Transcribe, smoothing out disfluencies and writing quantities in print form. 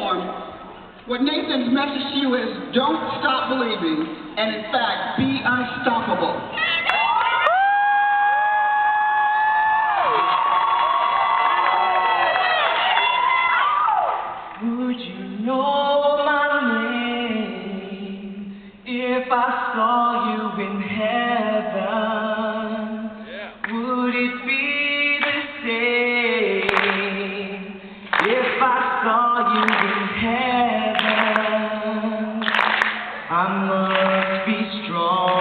form, what Nathan's message to you is, don't stop believing, and in fact, be unstoppable. Would you know my name if I saw you in heaven? Would it be the same if I saw you in heaven? I must be strong.